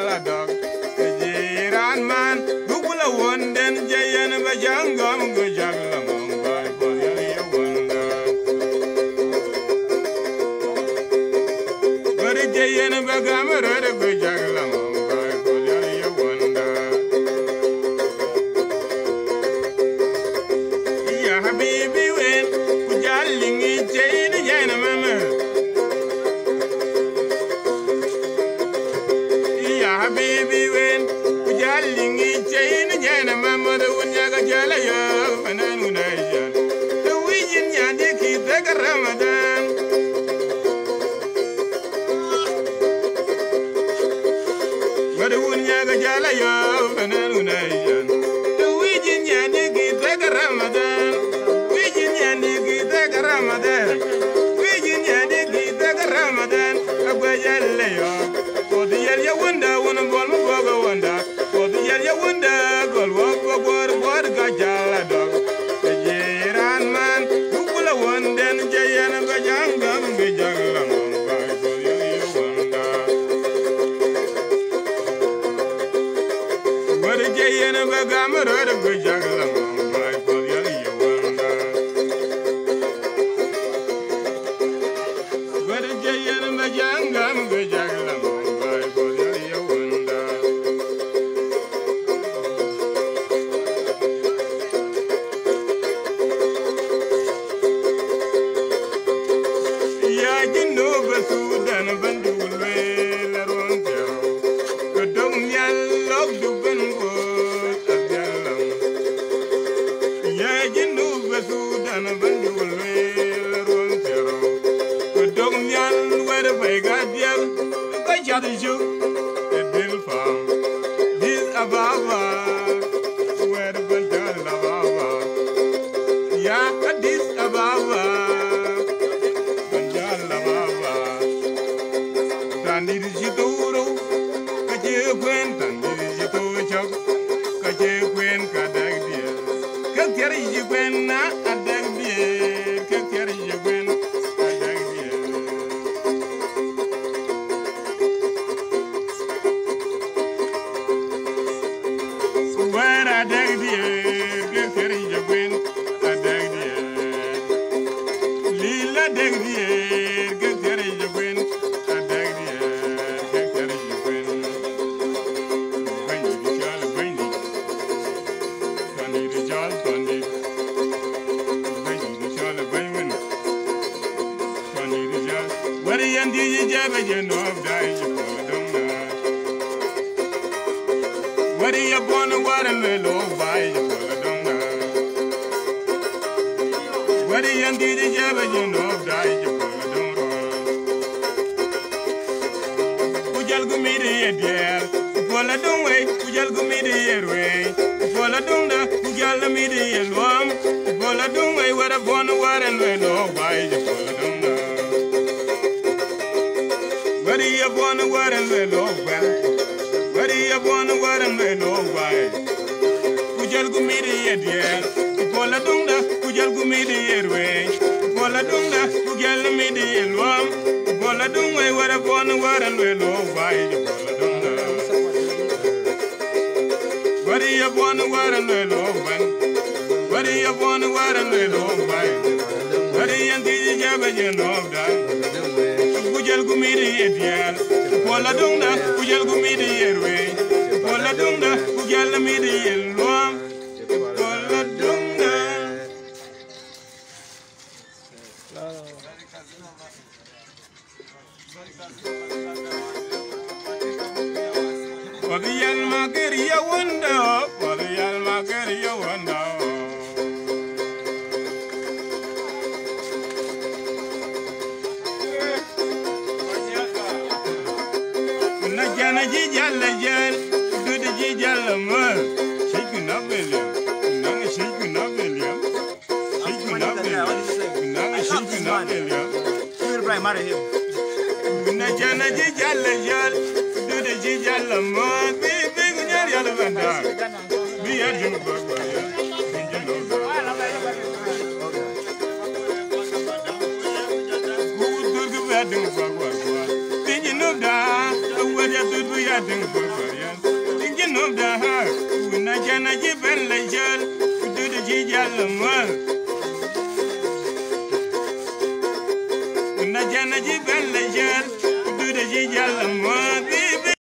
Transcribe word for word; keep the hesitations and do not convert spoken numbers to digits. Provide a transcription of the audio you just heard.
jala dog. Jiran man, Google one then Jayan Bajangam Gujagamong by Boya Wonder. But Jayan Bagamara Gujagamong by Boya Wonder. Ya Habibi when Kujaling Jane Yanamama. Habibi when Kujaling chain Jana Mamma the Wunyaga Jalaya Pananunajan. The Wijin Yadiki take a Ramadan. But the Wunyaga Jalaya Pananunajan. The Wijin Yadiki take a Ramadan. Wijin Yadiki take a Ramadan. Wijin Yadiki take a Ramadan. A Bajalaya. For the Yalia Wunda, one of one Waga Wunda. For the Yalia Wunda, Gold Walk, Ward, Ward, Gajala dog. The Jiran man, who will have one, then Jayan and Bajanga, Bijalang, by Yalia Wunda. But the Jayan and Bagamara, the Bijalang, by Yalia Wunda. But the Jayan and Bajanga, Bijalang. Ding king barbarian. Thinking of the heart, when I can give a legend, to do the Jalamal. When I can give a legend, to do the Jalamal.